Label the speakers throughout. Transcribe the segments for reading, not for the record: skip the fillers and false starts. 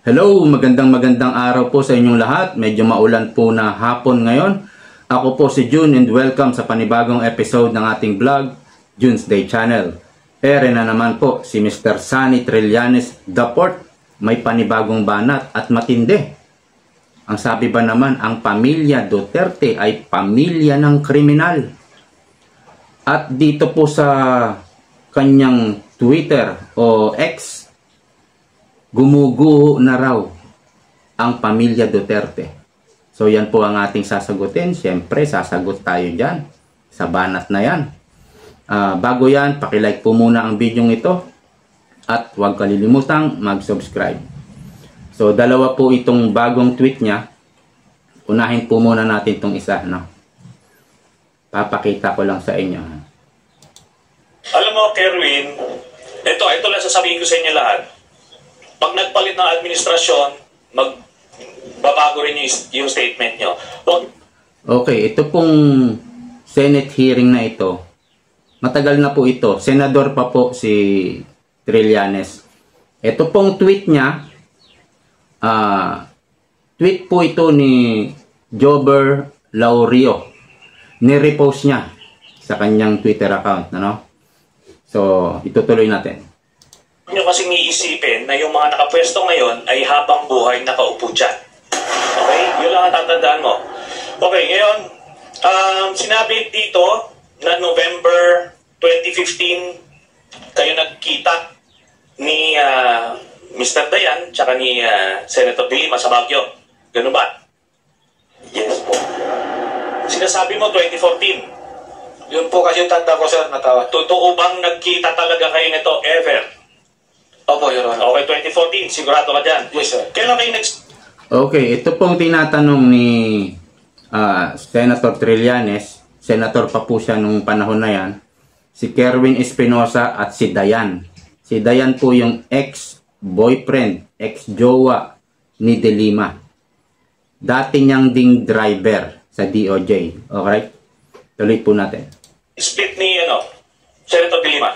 Speaker 1: Hello, magandang araw po sa inyong lahat. Medyo maulan po na hapon ngayon. Ako po si June and welcome sa panibagong episode ng ating vlog, June's Day Channel. Ere na naman po si Mr. Sunny Trillanes Daport. May panibagong banat at matindi. Ang sabi ba naman, ang pamilya Duterte ay pamilya ng kriminal. At dito po sa kanyang Twitter o X, gumuguho na raw ang pamilya Duterte. So yan po ang ating sasagutin. Siyempre, sasagot tayo dyan sa banat na yan. Bago yan, pakilike po muna ang video ito at huwag kalilimutang mag-subscribe. So dalawa po itong bagong tweet niya. Unahin po muna natin itong isa. No? Papakita ko lang sa inyo.
Speaker 2: Alam mo, Kerwin, ito lang sasabihin ko sa inyo lahat. Pag nagpalit ng administrasyon, magbabago rin yung statement nyo.
Speaker 1: Okay, ito pong Senate hearing na ito, matagal na po ito. Senador pa po si Trillanes. Ito pong tweet niya, tweet po ito ni Jobber Laurio. Ni-repost niya sa kanyang Twitter account. Ano? So, itutuloy natin.
Speaker 2: Nyo kasing iisipin na yung mga nakapwesto ngayon ay habang buhay nakaupo dyan. Okay? Yun lang ang tatandaan mo. Okay, ngayon, sinabi dito na November 2015, kayo nagkita ni Mr. Dayan tsaka ni Senator De Lima sa Baguio. Ganun ba?
Speaker 3: Yes po.
Speaker 2: Sinasabi mo 2014.
Speaker 3: Yun po kasi yung tanda ko, sir, natawa.
Speaker 2: Totoo bang nagkita talaga kayo nito ever?
Speaker 3: Opo, Your Honor.
Speaker 2: Okay, 2014, sigurado ka dyan.
Speaker 3: Yes, sir.
Speaker 2: Kailan kayo
Speaker 1: Okay, ito pong tinatanong ni Senator Trillanes. Senator pa po siya nung panahon na yan. Si Kerwin Espinosa at si Dayan. Si Dayan po yung ex-boyfriend, ex-jowa ni De Lima. Dati niyang ding driver sa DOJ. Okay? Tuloy po natin.
Speaker 2: split ni Senator De Lima?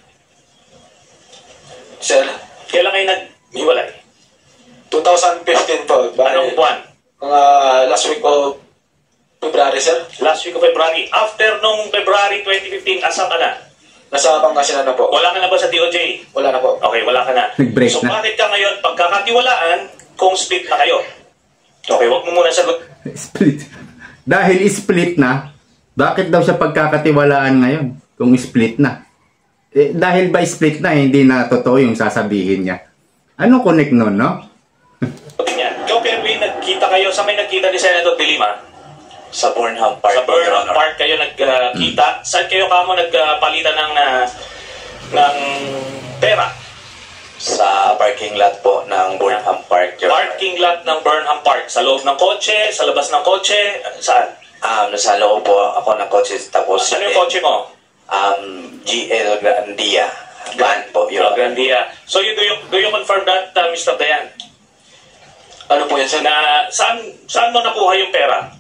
Speaker 3: Sir,
Speaker 2: Kailan kayo naghiwalay?
Speaker 3: 2015 po.
Speaker 2: Anong buwan?
Speaker 3: Mga last week of February, sir.
Speaker 2: Last week of February. After nung February 2015, asan ka na?
Speaker 3: Nasa Pangasinan na po.
Speaker 2: Wala ka na ba sa DOJ?
Speaker 3: Wala na po.
Speaker 2: Okay, wala ka na.
Speaker 1: Nag-break
Speaker 2: So
Speaker 1: na.
Speaker 2: bakit ka ngayon pagkakatiwalaan kung split na kayo? Okay, wag mo muna sagot.
Speaker 1: Split. Dahil split na, bakit daw siya pagkakatiwalaan ngayon kung split na? Dahil ba split na, hindi na totoo yung sasabihin niya. Ano connect nun, no?
Speaker 2: Ikaw, Kerwin, nagkita kayo, sa may nagkita ni Senator De Lima?
Speaker 3: Sa Burnham Park.
Speaker 2: Sa Burnham Park kayo nagkita. Saan kayo kamo nagpalitan ng pera?
Speaker 3: Sa parking lot po ng Burnham Park.
Speaker 2: Parking lot ng Burnham Park. Sa loob ng kotse, sa labas ng kotse, saan?
Speaker 3: Nasa loob po ako ng kotse. Tapos,
Speaker 2: Ano yung kotse mo?
Speaker 3: GL Grandia. Van po, Your Honor.
Speaker 2: Grandia. So do you confirm that, Mr. Dayan?
Speaker 3: Ano po yan, sir?
Speaker 2: Na saan mo nakuha yung pera?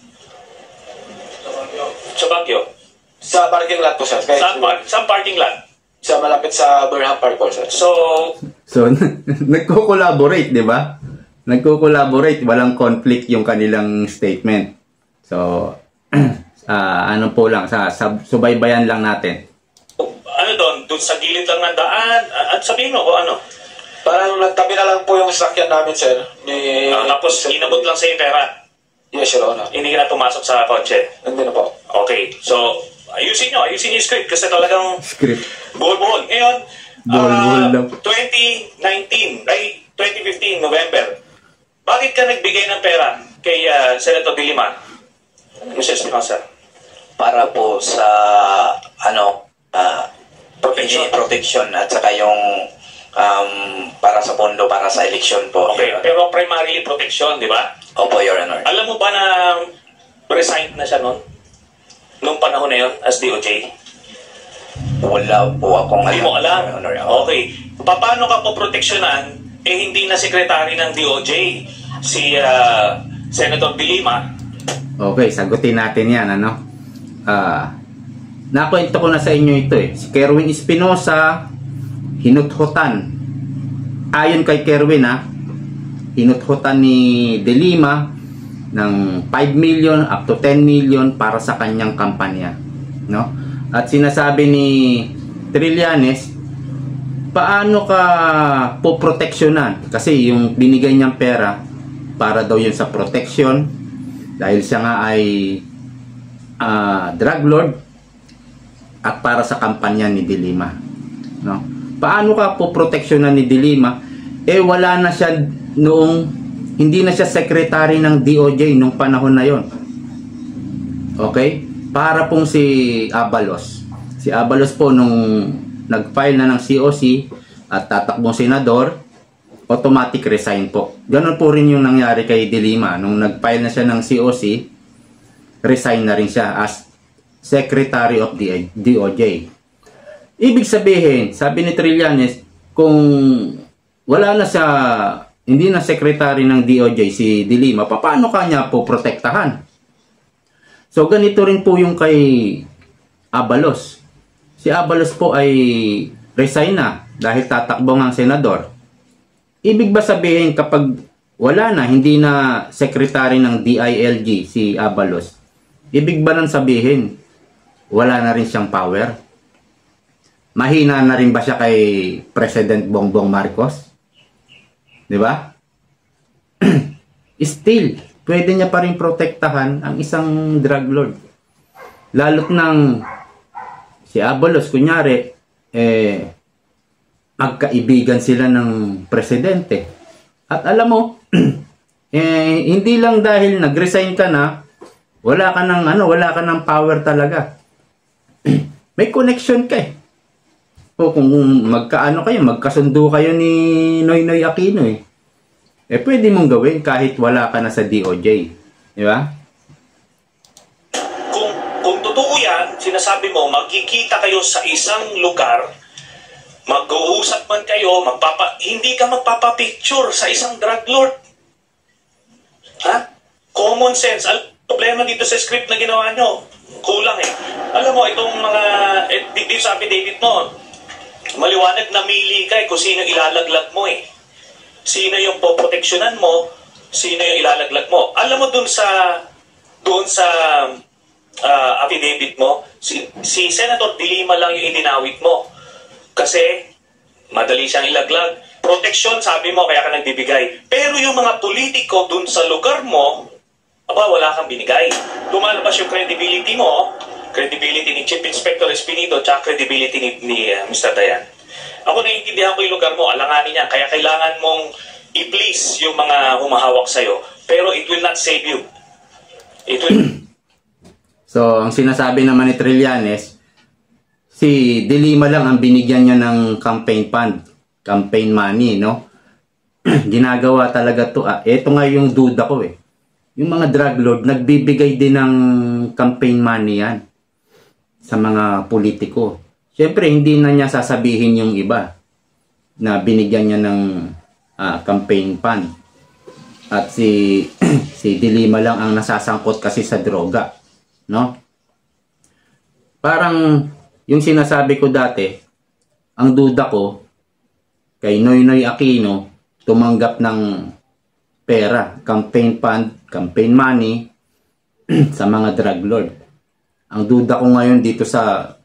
Speaker 2: Sa Baguio.
Speaker 3: Sa parking lot po, sir.
Speaker 2: Saan parking lot?
Speaker 3: Sa malapit sa Burnham Park po, sir.
Speaker 2: So,
Speaker 1: nagko-collaborate, di ba? Nagko-collaborate, walang conflict yung kanilang statement. So, ano po lang, subaybayan lang natin.
Speaker 2: ano doon sa gilid lang ng daan? At sabihin mo kung ano?
Speaker 3: Parang nagtabi na lang po yung sasakyan namin, sir.
Speaker 2: Tapos inabot lang sa yung pera?
Speaker 3: Yes, Your Honor.
Speaker 2: Hindi ka na pumasok sa kotse?
Speaker 3: Hindi na po.
Speaker 2: Okay, so ayusin yung script kasi talagang
Speaker 1: Script.
Speaker 2: buhol-buhol. Ngayon,
Speaker 1: Buhol-buhol daw.
Speaker 2: 2019, 2015, November, bakit ka nagbigay ng pera kay Senator De Lima? Mr. Espinosa?
Speaker 3: Para po sa protection at saka yung para sa pondo para sa eleksyon po.
Speaker 2: Okay, pero primarily protection, di ba?
Speaker 3: Opo, Your Honor.
Speaker 2: Alam mo ba na resigned na siya noon? Noong panahon na yun as DOJ?
Speaker 3: Wala po akong
Speaker 2: Hindi mo alam?
Speaker 3: Your Honor.
Speaker 2: Okay. Paano ka po proteksyonan hindi na sekretary ng DOJ si Senator De Lima?
Speaker 1: Okay, sagutin natin yan, ano? Nakwento ko na sa inyo ito eh. Si Kerwin Espinosa, hinuthutan. Ayon kay Kerwin hinuthutan ni De Lima ng 5 million up to 10 million para sa kanyang kampanya, no? At sinasabi ni Trillanes, paano ka poproteksyonan? Kasi yung binigay niyang pera para daw yun sa protection dahil siya nga ay drug lord at para sa kampanya ni De Lima, no? Paano ka poproteksyonan ni De Lima? Wala na siya noong, hindi na siya secretary ng DOJ nung panahon na yon. Okay? Para pong si Abalos. Si Abalos po nung nag-file na ng COC at tatakbong senador, automatic resign po. Ganon po rin yung nangyari kay De Lima. Nung nag-file na siya ng COC, resign na rin siya as secretary of the DOJ. Ibig sabihin, sabi ni Trillanes, kung wala na siya, hindi na secretary ng DOJ si De Lima, paano kanya po protektahan? So ganito rin po yung kay Abalos. Si Abalos po ay resign na dahil tatakbo ng senador. Ibig ba sabihin kapag wala na, hindi na secretary ng DILG si Abalos, ibig ba nang sabihin wala na rin siyang power? Mahina na rin ba siya kay President Bongbong Marcos? Di ba? Still, pwede niya pa rin protektahan ang isang drug lord. Lalo't nang si Abalos, kunyari, magkaibigan sila ng presidente. At alam mo, hindi lang dahil nag-resign ka na, wala ka ng power talaga. May connection ka eh. O kung magkasundo kayo ni Noynoy Aquino pwede mong gawin kahit wala ka na sa DOJ. Di ba?
Speaker 2: Kung totoo yan, sinasabi mo, magkikita kayo sa isang lugar, mag-uusap man kayo, hindi ka magpapapicture sa isang drug lord. Ha? Common sense. Problema dito sa script na ginawa nyo, kulang eh. Alam mo, itong mga, dito sa affidavit mo, maliwanag na mili ka kung sino ilalaglag mo eh. Sino yung poproteksyonan mo, sino yung ilalaglag mo. Alam mo doon sa affidavit mo, si Senator De Lima lang yung idinawit mo. Kasi madali siyang ilaglag. Proteksyon, sabi mo, kaya ka nagbibigay. Pero yung mga politiko doon sa lugar mo, wala kang binigay. Lumalabas yung credibility mo, credibility ni Chief Inspector Espinito, tsaka credibility ni Mr. Dayan. Ako naiintindihan ko yung lugar mo, alanganin niya, kaya kailangan mong i-please yung mga humahawak sa'yo. Pero it will not save you. It will...
Speaker 1: So, ang sinasabi naman ni Trillanes, si De Lima lang ang binigyan niya ng campaign fund, campaign money, no? Ginagawa talaga to. Ito nga yung duda ko eh. Yung mga drug lord, nagbibigay din ng campaign money yan sa mga politiko. Siyempre, hindi na niya sasabihin yung iba na binigyan niya ng campaign fund. At si De Lima lang ang nasasangkot kasi sa droga. No? Parang yung sinasabi ko dati, ang duda ko kay Noynoy Aquino tumanggap ng pera, campaign fund, campaign money sa mga drug lord. Ang duda ko ngayon dito sa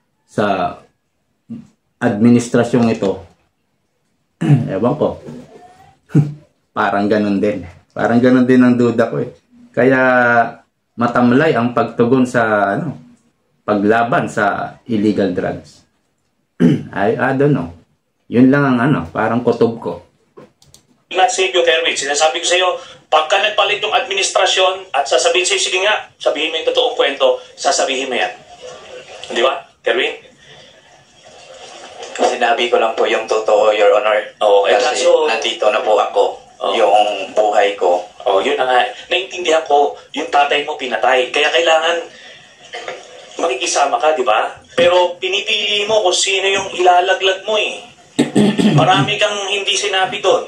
Speaker 1: administrasyong ito, ewan ko, parang ganun din. Parang ganun din ang duda ko eh. Kaya matamlay ang pagtugon sa paglaban sa illegal drugs. I don't know. Yun lang ang parang kutob ko.
Speaker 2: Not save you, Kerwin. Sinasabi ko sa iyo, pagka nagpalit yung administrasyon at sasabihin sa'yo, sige nga, sabihin mo yung totoong kwento, sasabihin mo yan. Di ba, Kerwin?
Speaker 3: Sinabi ko lang po yung totoo, Your Honor.
Speaker 2: Okay,
Speaker 3: kasi
Speaker 2: so,
Speaker 3: nandito na po ako, yung buhay ko.
Speaker 2: Yun na nga. Naintindihan ko, yung tatay mo pinatay. Kaya kailangan makikisama ka, di ba? Pero pinipili mo kung sino yung ilalaglag mo eh. Marami kang hindi sinabi doon.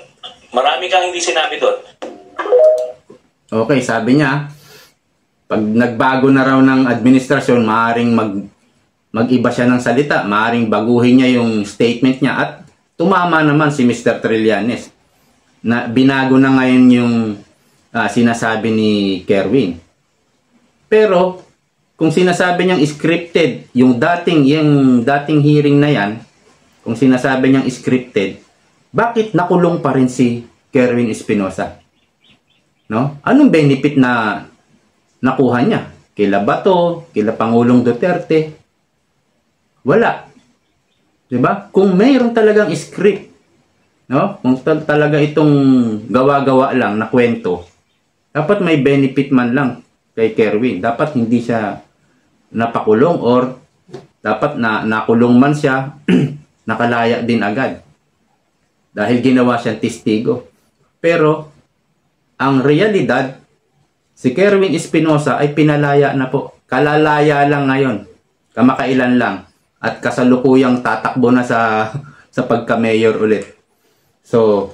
Speaker 1: Okay, sabi niya, pag nagbago na raw ng administrasyon, maaaring mag-iba siya ng salita, maaaring baguhin niya yung statement niya at tumama naman si Mr. Trillanes. na binago na ngayon yung sinasabi ni Kerwin. Pero kung sinasabi niyang scripted, yung dating hearing na yan, kung sinasabi niyang scripted, bakit nakulong pa rin si Kerwin Espinosa? No? Anong benefit na nakuha niya? Kila Bato, kila Pangulong Duterte? Wala. 'Di ba? Kung mayroon talagang script, no? Kung talaga itong gawa-gawa lang na kwento, dapat may benefit man lang kay Kerwin. Dapat hindi siya napakulong or dapat na nakulong man siya, nakalaya din agad. Dahil ginawa siyang testigo. Pero ang realidad, si Kerwin Espinosa ay pinalaya na po. Kalalaya lang ngayon. Kamakailan lang. At kasalukuyang tatakbo na sa pagka-mayor ulit. So,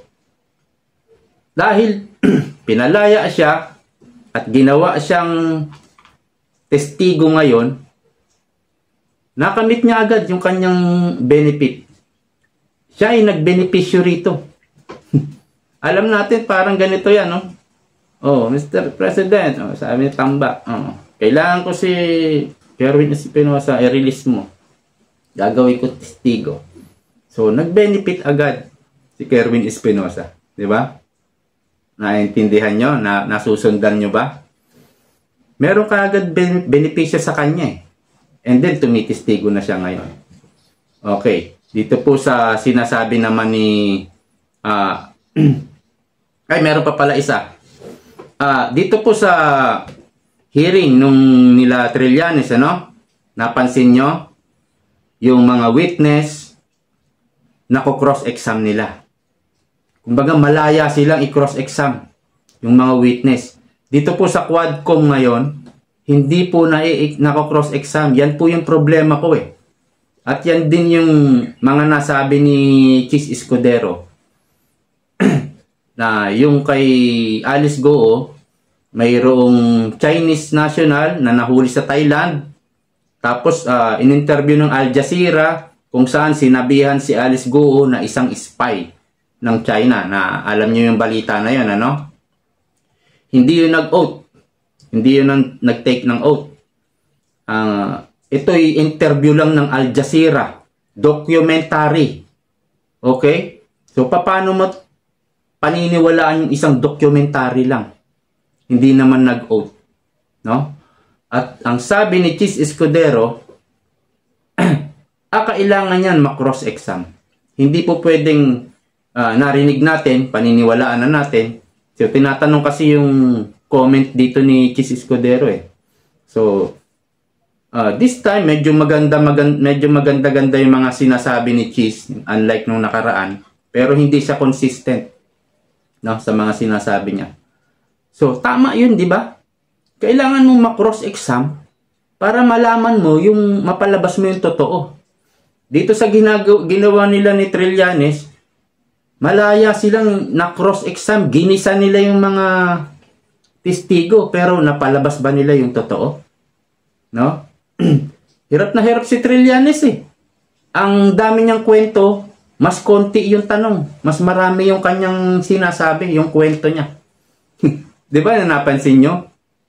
Speaker 1: dahil pinalaya siya at ginawa siyang testigo ngayon, nakamit niya agad yung kanyang benefit. Siya ay nagbenepisyo rito. Alam natin parang ganito yan, no? Oh, Mr. President, oh, sabi ni Tamba, oh, kailangan ko si Kerwin Espinosa, i-release mo. Gagawin ko testigo. So, nag-benefit agad si Kerwin Espinosa. Di ba? Naintindihan nyo? Nasusundan nyo ba? Meron ka agad benepisyo sa kanya eh. And then, tumitestigo na siya ngayon. Okay. Dito po sa sinasabi naman ni... ay, meron pa pala isa. Dito po sa hearing nung nila Trillanes, ano? Napansin nyo? Yung mga witness nako-cross-exam nila. Kumbaga, malaya silang i-cross-exam yung mga witness. Dito po sa Quadcom ngayon, hindi po nako-cross-exam. Yan po yung problema ko eh. At yan din yung mga nasabi ni Chis Escudero. Na yung kay Alice Goo, mayroong Chinese national na nahuli sa Thailand. Tapos in-interview ng Al Jazeera kung saan sinabihan si Alice Goo na isang spy ng China. Na alam niyo yung balita na yun, ano? Hindi yun nag-oath. Hindi yun nag-take ng oath. Ito'y interview lang ng Al Jazeera. Documentary. Okay? So, paano mo paniniwalaan yung isang documentary lang? Hindi naman nag-oath. No? At ang sabi ni Chis Escudero, kailangan yan ma-cross-exam. Hindi po pwedeng narinig natin, paniniwalaan na natin. So, tinatanong kasi yung comment dito ni Chis Escudero eh. So, this time, medyo maganda-ganda yung mga sinasabi ni Chis, unlike nung nakaraan. Pero hindi siya consistent, no, sa mga sinasabi niya. So, tama yun, di ba? Kailangan mong ma-cross-exam para malaman mo yung, mapalabas mo yung totoo. Dito sa ginawa nila ni Trillanes, malaya silang na-cross-exam. Ginisa nila yung mga testigo, pero napalabas ba nila yung totoo? No? Hirap na hirap si Trillanes eh. Ang dami niyang kwento, mas konti yung tanong. Mas marami yung kanyang sinasabi, yung kwento niya. Di ba napansin nyo?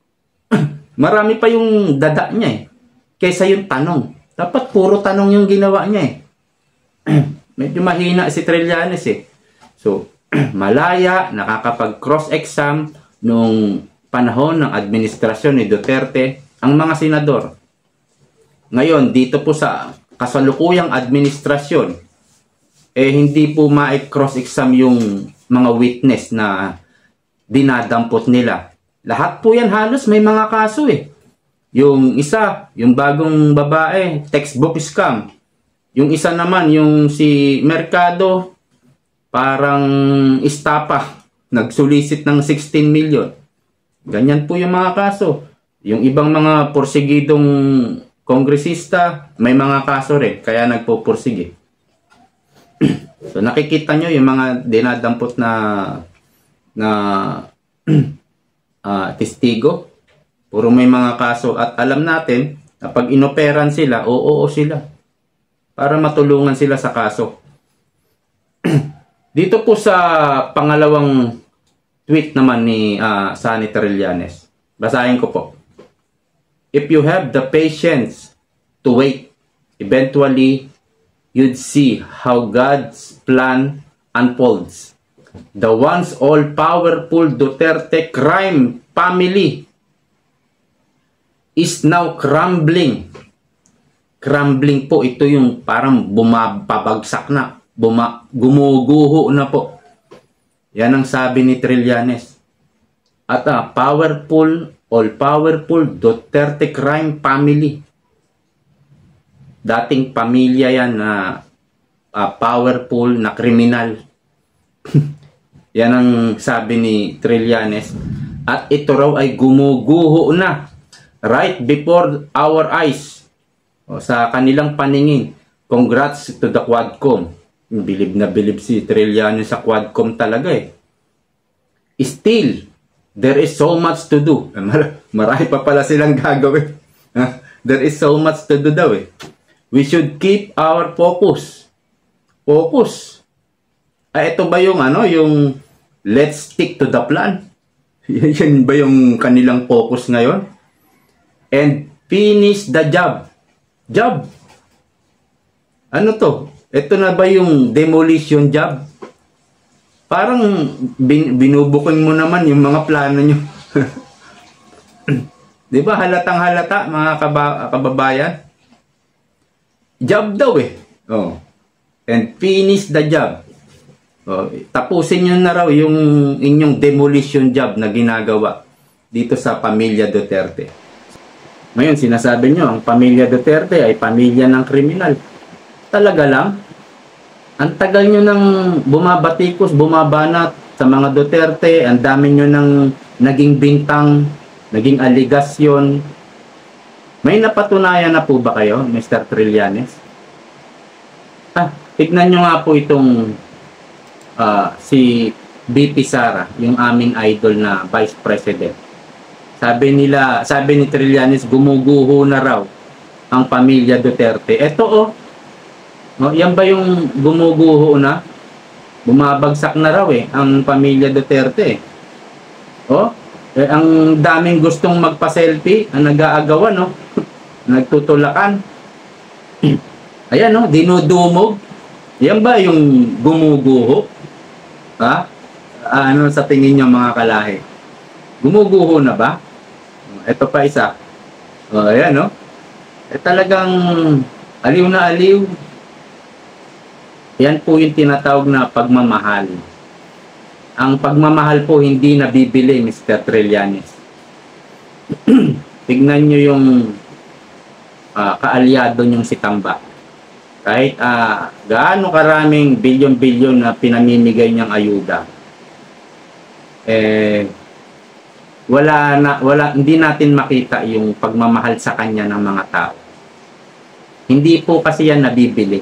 Speaker 1: Marami pa yung dada niya eh. Kaysa yung tanong. Dapat puro tanong yung ginawa niya eh. Medyo mahina si Trillanes eh. So, malaya, nakakapag-cross-exam nung panahon ng administrasyon ni Duterte ang mga senador. Ngayon, dito po sa kasalukuyang administrasyon, hindi po ma-cross-exam yung mga witness na dinadampot nila. Lahat po yan halos may mga kaso eh. Yung isa, yung bagong babae, textbook scam. Yung isa naman, yung si Mercado, parang istapa, nagsulisit ng 16 million. Ganyan po yung mga kaso. Yung ibang mga porsigidong kongresista, may mga kaso rin, kaya nagpupursige. So nakikita nyo yung mga dinadampot na testigo. Puro may mga kaso at alam natin na pag inoperan sila, oo sila. Para matulungan sila sa kaso. Dito po sa pangalawang tweet naman ni Sunny Trillanes. Basahin ko po. If you have the patience to wait, eventually you'd see how God's plan unfolds. The once all-powerful Duterte crime family is now crumbling. Crumbling po, ito yung parang bumabagsak na, gumuguho na po. Yan ang sabi ni Trillanes. At all-powerful Duterte crime family. Dating pamilya yan na powerful na kriminal. Yan ang sabi ni Trillanes. At ito raw ay gumuguho na right before our eyes. O, sa kanilang paningin. Congrats to the Quadcom. Bilib na bilib si Trillanes sa Quadcom talaga eh. Still, there is so much to do. Marami pa pala silang gagawin. There is so much to do daw eh. We should keep our focus. Focus. Ito ba yung yung let's stick to the plan? Yan ba yung kanilang focus ngayon? And finish the job. Job. Ano to? Ito na ba yung demolition job? Parang binubukin mo naman yung mga plano nyo. Di ba halatang halata mga kababayan? Job daw eh. Oh. And finish the job. Oh, tapusin nyo na raw yung inyong demolition job na ginagawa dito sa pamilya Duterte. Ngayon, sinasabi nyo, ang pamilya Duterte ay pamilya ng kriminal. Talaga lang? Ang tagal nyo nang bumabatikos, bumabanat sa mga Duterte, ang dami nyo nang naging bintang, naging aligasyon. May napatunayan na po ba kayo, Mr. Trillanes? Tignan nyo nga po itong si BP Sara, yung aming idol na Vice President. Sabi ni Trillanes, gumuguho na raw ang pamilya Duterte. Ito yan ba yung gumuguho na? Bumabagsak na raw ang pamilya Duterte. Ang daming gustong magpa-selfie, ang nag-aagawan, nagtutulakan. Ayan, dinudumog. Yan ba yung gumuguho? Ano sa tingin niyo mga kalahi? Gumuguho na ba? Ito pa isa. Ayan, talagang aliw na aliw. Yan po yung tinatawag na pagmamahal. Ang pagmamahal po hindi nabibili, Mr. Trillanes. Tignan nyo yung kaalyado nyong si Tamba. Kahit gaano karaming bilyon-bilyon na pinamimigay niyang ayuda, hindi natin makita yung pagmamahal sa kanya ng mga tao. Hindi po kasi yan nabibili.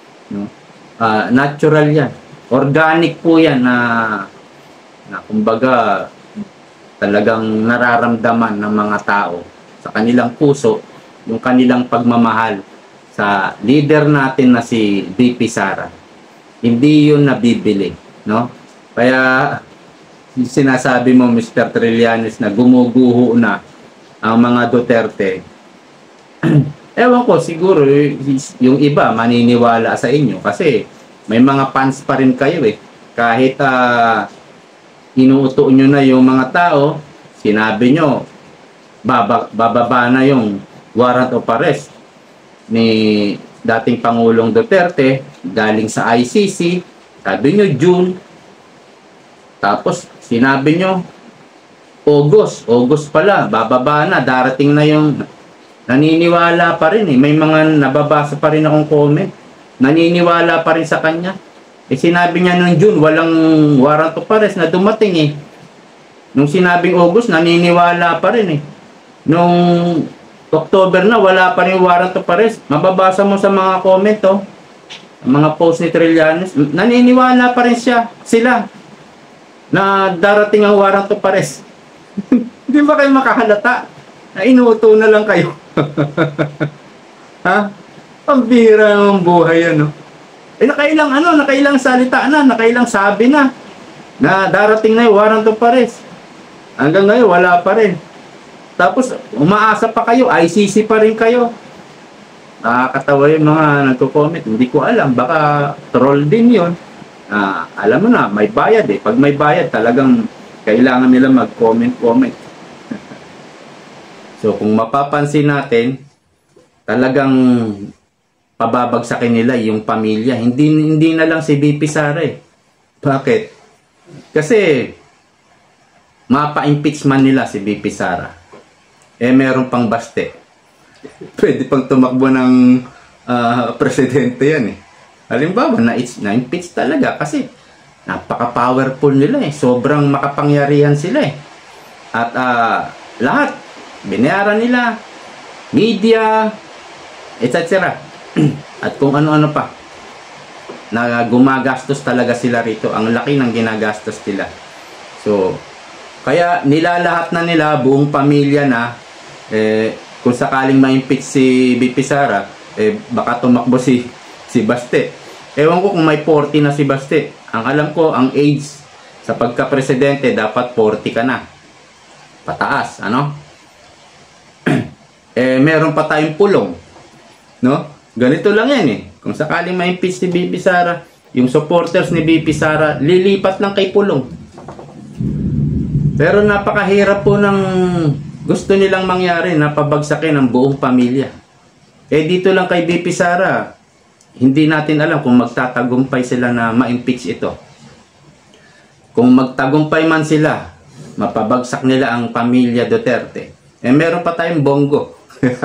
Speaker 1: Natural yan. Organic po yan na kumbaga talagang nararamdaman ng mga tao sa kanilang puso yung kanilang pagmamahal sa leader natin na si BP Sara. Hindi yun nabibili, Kaya sinasabi mo, Mr. Trillanes, na gumuguho na ang mga Duterte. Ewan ko, siguro yung iba maniniwala sa inyo kasi may mga fans pa rin kayo Kahit inuuto nyo na yung mga tao, sinabi nyo, bababa na yung warrant of arrest ni dating Pangulong Duterte galing sa ICC. Sabi nyo June, tapos sinabi nyo August pala, bababa na, darating na yung naniniwala pa rin may mga nababasa pa rin akong comment, naniniwala pa rin sa kanya. Sinabi niya nung June walang warrant of arrest na dumating nung sinabing August naniniwala pa rin nung October na wala pa rin warrant of arrest. Mababasa mo sa mga comment mga post ni Trillanes, naniniwala pa rin sila na darating ang warrant of arrest. Hindi ba kayo makahalata na inuuto na lang kayo? Ang bihira ng buhay nakailang salita na, nakailang sabi na darating na yung warrant of arrest. Hanggang ngayon, wala pa rin. Tapos, umaasa pa kayo, ICC pa rin kayo. Nakakatawa yung mga nagko-comment. Hindi ko alam, baka troll din yun. Alam mo na, may bayad eh. Pag may bayad, talagang kailangan nila mag-comment. So, kung mapapansin natin, talagang pababagsakin nila yung pamilya. Hindi na lang si BP Sara eh. Bakit? Kasi, mapa-impeachment nila si BP Sara. Meron pang baste. Pwede pang tumakbo ng presidente yan eh. Halimbawa, na-impeach talaga kasi napaka-powerful nila eh. Sobrang makapangyarihan sila eh. At lahat, binayaran nila, media, etc. At kung ano-ano pa, na gumagastos talaga sila rito. Ang laki ng ginagastos nila. So, kaya nilalahat na nila, buong pamilya na, kung sakaling ma-impeach si BP Sara, baka tumakbo si Baste. Ewan ko kung may 40 na si Baste. Ang alam ko, ang age sa pagka-presidente, dapat 40 ka na. Pataas, ano? Meron pa tayong pulong. No? Ganito lang yan eh. Kung sakaling ma-impeach si BP Sara, yung supporters ni BP Sara, lilipat lang kay pulong. Pero napakahirap po ng gusto nilang mangyari na pabagsakin ang buong pamilya. Dito lang kay BP Sara, hindi natin alam kung magtatagumpay sila na ma-impeach ito. Kung magtagumpay man sila, mapabagsak nila ang pamilya Duterte. Meron pa tayong Bongo.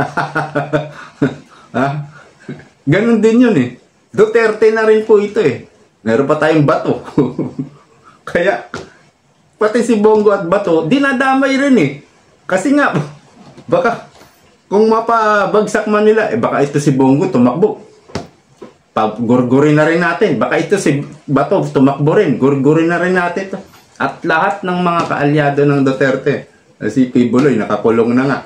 Speaker 1: Ganon din yun eh. Duterte na rin po ito eh. Meron pa tayong Bato. Kaya, pati si Bongo at Bato, dinadamay rin eh. Kasi nga, baka, kung mapabagsak man nila, baka ito si Bongo tumakbo. Gurgurin na rin natin. Baka ito si Bato tumakbo rin. Gurgurin na rin natin ito. At lahat ng mga kaalyado ng Duterte, si Pibuloy, nakakulong na nga.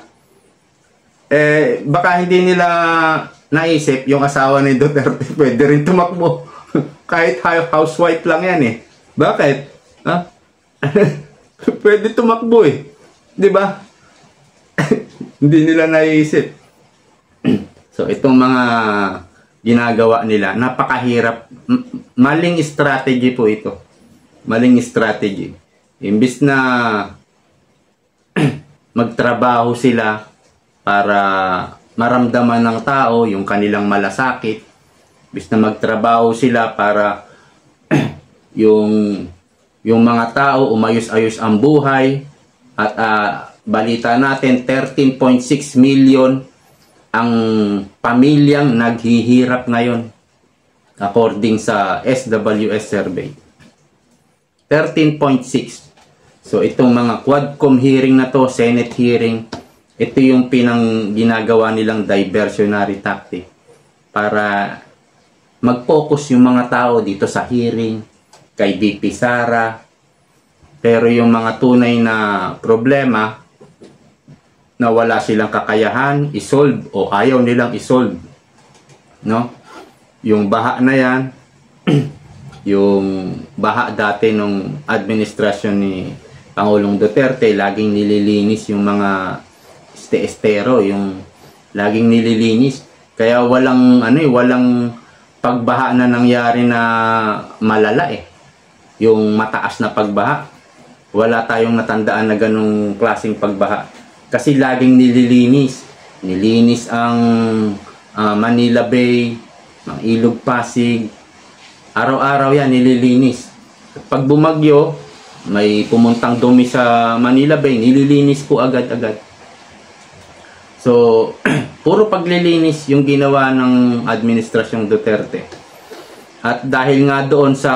Speaker 1: Baka hindi nila naisip yung asawa ni Duterte, pwede rin tumakbo. Kahit housewife lang yan eh. Bakit? Pwede tumakbo eh. Di ba? Hindi nila naisip. So, itong mga ginagawa nila, napakahirap. Maling strategy po ito. Maling strategy. Imbis na magtrabaho sila para maramdaman ng tao yung kanilang malasakit. Imbis na magtrabaho sila para yung mga tao umayos-ayos ang buhay. At balita natin, 13.6 million ang pamilyang naghihirap ngayon according sa SWS survey. 13.6. So itong mga Quadcom hearing na to, Senate hearing, ito yung ginagawa nilang diversionary tactic para mag-focus yung mga tao dito sa hearing, kay BP Sara. Pero yung mga tunay na problema na wala silang kakayahan isolve o ayaw nilang isolve, no? Yung baha na yan, yung baha dati nung administrasyon ni Pangulong Duterte, laging nililinis yung mga estero, yung laging nililinis. Kaya walang walang pagbaha na nangyari na malala eh. Yung mataas na pagbaha, wala tayong natandaan na ganung klaseng pagbaha. Kasi laging nililinis. Nilinis ang Manila Bay, ang Ilog Pasig. Araw-araw yan nililinis. Pag bumagyo, may pumuntang dumi sa Manila Bay, nililinis po agad-agad. So, puro paglilinis yung ginawa ng administrasyong Duterte. At dahil nga doon sa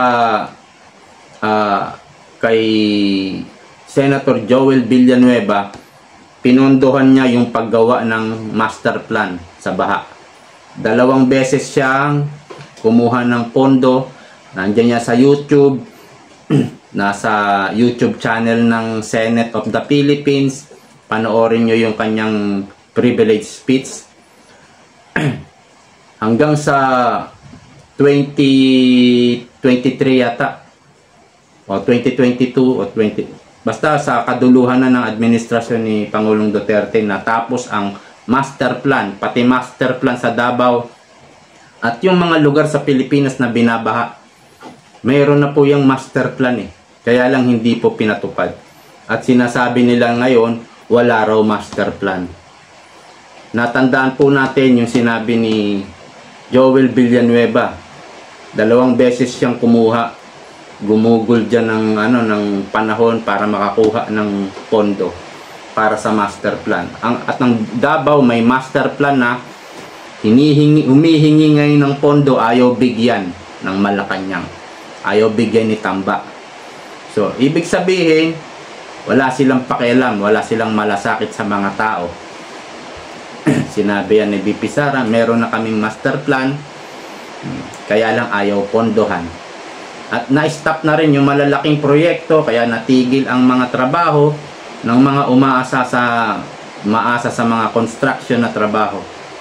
Speaker 1: kay Senator Joel Villanueva, pinondohan niya yung paggawa ng master plan sa baha. 2 beses siyang kumuha ng pondo. Nandiyan niya sa YouTube. Nasa YouTube channel ng Senate of the Philippines. Panoorin nyo yung kanyang privilege speech. Hanggang sa 2023 yata. O 2022 o 20. Basta sa kaduluhan na ng administrasyon ni Pangulong Duterte natapos ang master plan, pati master plan sa Davao at yung mga lugar sa Pilipinas na binabaha. Mayroon na po yung master plan eh. Kaya lang hindi po pinatupad. At sinasabi nila ngayon, wala raw master plan. Natandaan po natin yung sinabi ni Joel Villanueva. 2 beses siyang gumugol dyan ng panahon para makakuha ng pondo para sa master plan. At ang Davao may master plan na humihingi ngayon ng pondo, ayaw bigyan ng Malacanang. Ayaw bigyan ni Tamba. So, ibig sabihin, wala silang pakialam, wala silang malasakit sa mga tao. Sinabi yan ni BP Sara, meron na kaming master plan, kaya lang ayaw pondohan. At na-stop na rin yung malalaking proyekto, kaya natigil ang mga trabaho ng mga umaasa sa mga construction na trabaho.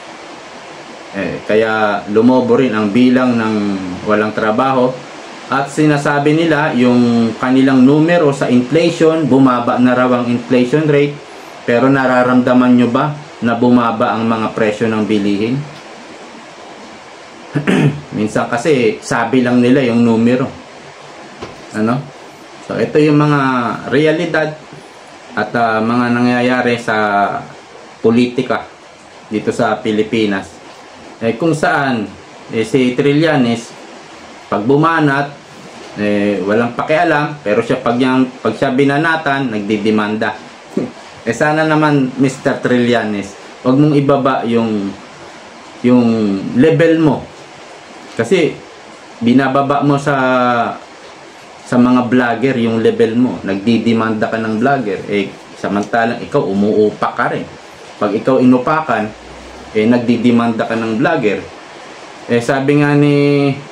Speaker 1: Kaya lumobo rin ang bilang ng walang trabaho. At sinasabi nila yung kanilang numero sa inflation, bumaba na raw ang inflation rate. Pero nararamdaman nyo ba na bumaba ang mga presyo ng bilihin? Minsan kasi sabi lang nila yung numero. So ito yung mga realidad at mga nangyayari sa politika dito sa Pilipinas. Kung saan si Trillanes pag bumanat walang pakialam, pero siya pag siya binanatan nagdidemanda. Sana naman Mr. Trillanes, wag mong ibaba yung level mo. Kasi binababa mo sa mga vlogger yung level mo. Nagdidemanda ka ng vlogger. Samantalang ikaw umuupak ka rin. Pag ikaw inupakan, nagdidemanda ka ng vlogger. Sabi nga ni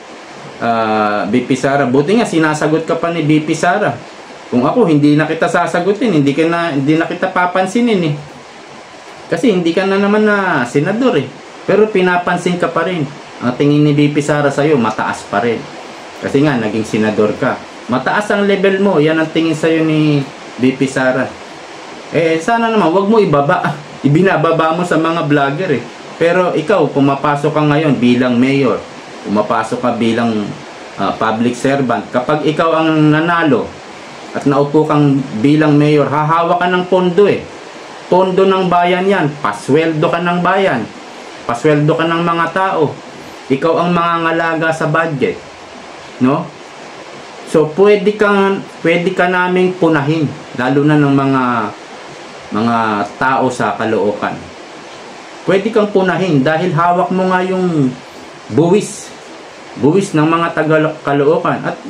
Speaker 1: BP Sara, buti nga sinasagot ka pa ni BP Sara. Kung ako, hindi na kita sasagutin. Hindi na kita papansinin Kasi hindi ka na naman na senador Pero pinapansin ka pa rin. Ang tingin ni BP Sara sa'yo, mataas pa rin. Kasi nga, naging senador ka. Mataas ang level mo. Yan ang tingin sa'yo ni BP Sara. Sana naman, wag mo ibaba. Ibinababa mo sa mga vlogger Pero ikaw, pumapasok ka ngayon bilang mayor. Pumapasok ka bilang public servant. Kapag ikaw ang nanalo at naupo kang bilang mayor, hahawa ka ng pondo Pondo ng bayan yan. Pasweldo ka ng bayan. Pasweldo ka ng mga tao. Ikaw ang mangangalaga sa budget. No? So, pwede ka naming punahin. Lalo na ng mga tao sa Caloocan. Pwede kang punahin dahil hawak mo nga yung buwis ng mga taga-Caloocan at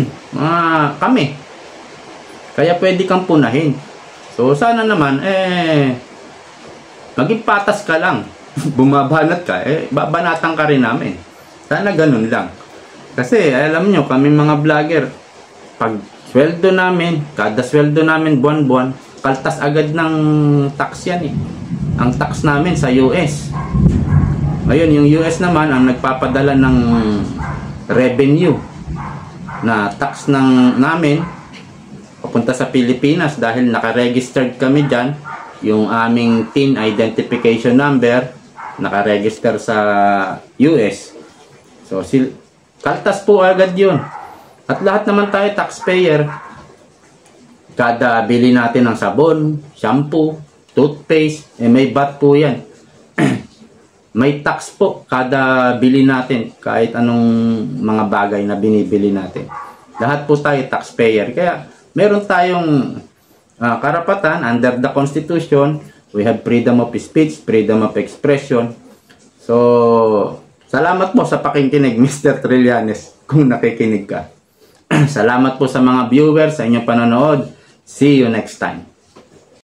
Speaker 1: kami. Kaya pwede kang punahin. So sana naman maging patas ka lang. Bumabanat ka, babanatan ka rin namin. Sana ganun lang. Kasi alam nyo, kami mga vlogger, pag sweldo namin, kada sweldo namin buwan-buwan, kaltas agad ng tax yan Ang tax namin sa US. Ngayon, yung US naman ang nagpapadala ng revenue na tax namin papunta sa Pilipinas dahil nakaregistered kami dyan. Yung aming TIN identification number nakaregister sa US. So, kaltas po agad yun. At lahat naman tayo taxpayer. Kada bili natin ng sabon, shampoo, toothpaste, may VAT po yan. May tax po kada bili natin, kahit anong mga bagay na binibili natin. Lahat po tayo taxpayer. Kaya meron tayong karapatan under the Constitution. We have freedom of speech, freedom of expression. So, salamat po sa pakikinig, Mr. Trillanes, kung nakikinig ka. Salamat po sa mga viewers, sa inyong panonood. See you next time.